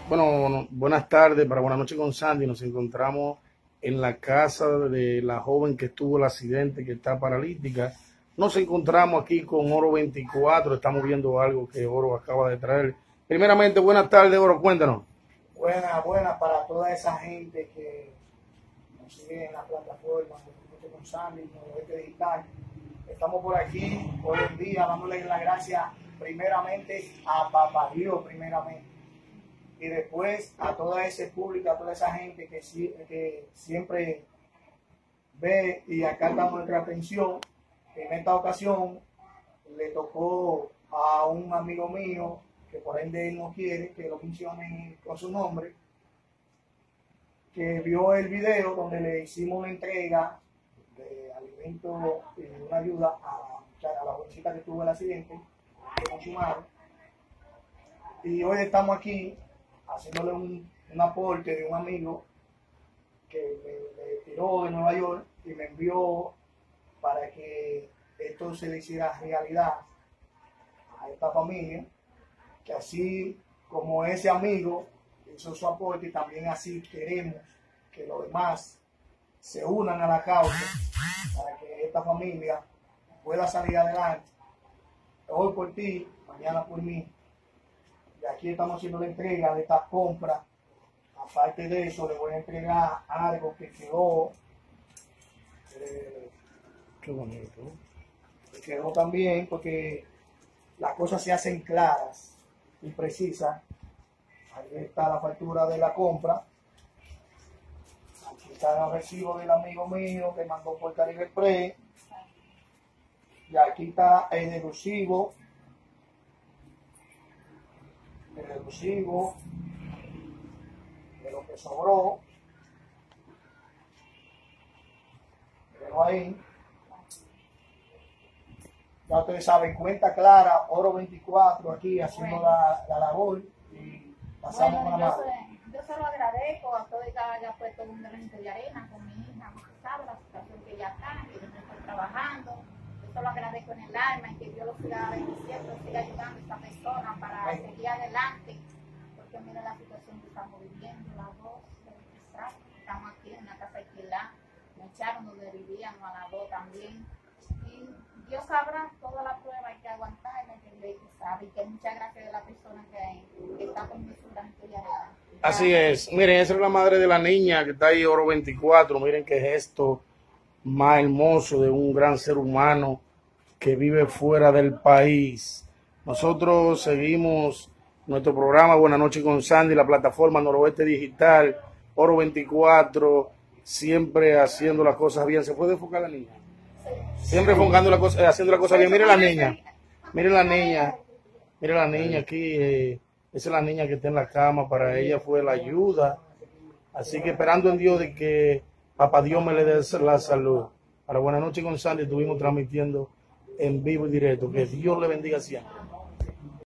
Bueno, buenas tardes, para buenas noches con Sandy. Nos encontramos en la casa de la joven que tuvo el accidente, que está paralítica. Nos encontramos aquí con Oro 24. Estamos viendo algo que Oro acaba de traer. Primeramente, buenas tardes, Oro, cuéntanos. Buena para toda esa gente que nos sigue en la plataforma de con Sandy, Noroeste Digital. Estamos por aquí hoy en día dándole las gracias primeramente a Papá Dios, primeramente, y después a toda ese público, a toda esa gente que siempre ve y acata nuestra atención. En esta ocasión le tocó a un amigo mío, que por ende él no quiere que lo mencionen con su nombre, que vio el video donde le hicimos una entrega de alimentos y una ayuda a la jovencita que tuvo el accidente, que consumaron. Y hoy estamos aquí haciéndole un aporte de un amigo que me tiró de Nueva York y me envió para que esto se le hiciera realidad a esta familia, que así como ese amigo hizo su aporte, también así queremos que los demás se unan a la causa para que esta familia pueda salir adelante. Hoy por ti, mañana por mí. Y aquí estamos haciendo la entrega de esta compra. Aparte de eso, le voy a entregar algo que quedó. Qué bonito. Que quedó también porque las cosas se hacen claras y precisas. Ahí está la factura de la compra. Aquí está el recibo del amigo mío que mandó por Caribe Express. Y aquí está el deducible de lo que sobró. Pero ahí, ya ustedes saben, cuenta clara, Oro 24 aquí haciendo la labor y pasamos Bueno, una mano. yo se lo agradezco a todo el que haya puesto un granito de arena con mi hija, sabe la situación que ella está, que yo no estoy trabajando. Yo se lo agradezco en el alma y que Dios lo siga bendiciendo, siga ayudando a esta persona para seguir adelante, porque mira la situación que estamos viviendo, las dos, estamos aquí en una casa alquilada, me echaron donde vivíamos a las dos también. Y Dios sabrá toda la prueba, hay que aguantarla, que sabe, y que muchas gracias de la persona que está con su granito de arena. Así es. Miren, esa es la madre de la niña que está ahí, Oro 24. Miren qué gesto más hermoso de un gran ser humano que vive fuera del país. Nosotros seguimos nuestro programa Buenas noches con Sandy, la plataforma Noroeste Digital, Oro 24, siempre haciendo las cosas bien. ¿Se puede enfocar la niña? Siempre enfocando la cosa, haciendo las cosas bien. Miren la niña, miren la niña, miren la niña aquí. Esa es la niña que está en la cama. Para ella fue la ayuda. Así que esperando en Dios de que Papá Dios me le dé la salud. Para Buenas noches con Sandy estuvimos transmitiendo en vivo y directo. Que Dios le bendiga siempre.